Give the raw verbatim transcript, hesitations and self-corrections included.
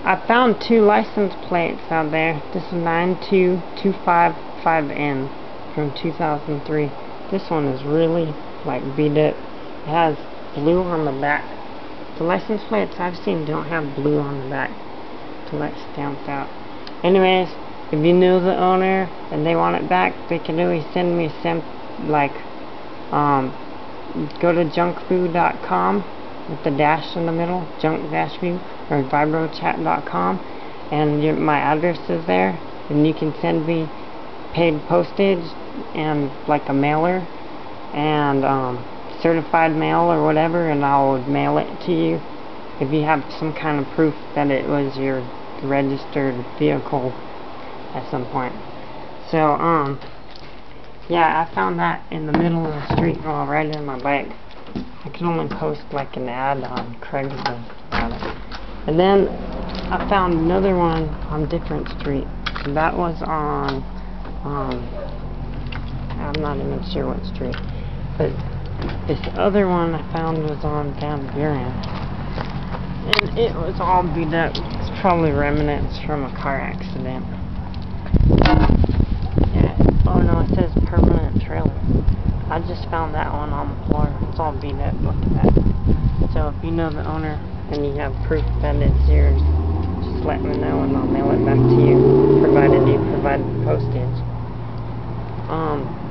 I found two license plates out there. This is nine two two five five N from two thousand three. This one is really like beat up. It has blue on the back. The license plates I've seen don't have blue on the back till that's stamped out. Anyways, if you know the owner and they want it back, they can always send me some, like, um, go to junk foo dot com with the dash in the middle, junk dash foo, or vibrochat dot com, and your, my address is there, and you can send me paid postage and like a mailer and um, certified mail or whatever, and I'll mail it to you if you have some kind of proof that it was your registered vehicle at some point. So um yeah, I found that in the middle of the street while riding my bike. I could only post like an ad on Craigslist about it. And then I found another one on a different street. That was on um I'm not even sure what street, but this other one I found was on Van Buren, and it was all beat up. It's probably remnants from a car accident. Yeah. Oh no, it says permanent trailer. I just found that one on the floor. It's all beat up. Look at that. So if you know the owner and you have proof that it's yours, just let me know and I'll mail it back to you, provided you provide the postage. Um.